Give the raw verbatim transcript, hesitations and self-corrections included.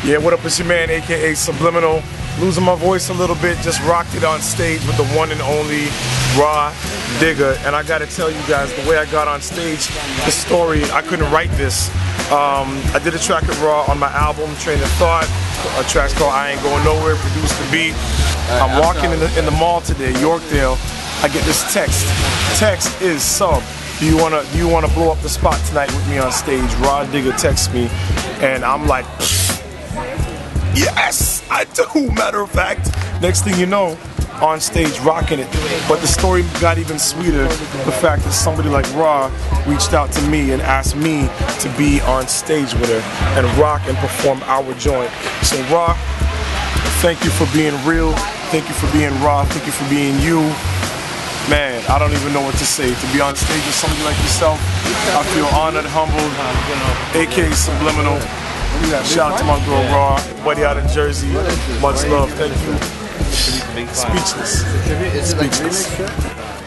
Yeah, what up, it's your man, aka Subliminal. Losing my voice a little bit, just rocked it on stage with the one and only Rah Digga. And I gotta tell you guys, the way I got on stage, the story, I couldn't write this. Um, I did a track with Rah on my album, Train of Thought. A track's called I Ain't Going Nowhere, produced the beat. I'm walking in the, in the mall today, Yorkdale. I get this text. Text is sub. Do you wanna do you wanna blow up the spot tonight with me on stage? Rah Digga texts me, and I'm like, yes, I do. Matter of fact, next thing you know, on stage rocking it. But the story got even sweeter. The fact that somebody like Rah reached out to me and asked me to be on stage with her and rock and perform our joint. So Rah, thank you for being real. Thank you for being Rah. Thank you for being you. Man, I don't even know what to say. To be on stage with somebody like yourself, I feel honored, humbled, aka Subliminal. Shout out to my girl Rah, buddy out in Jersey. Much love, thank you. Speechless. Speechless.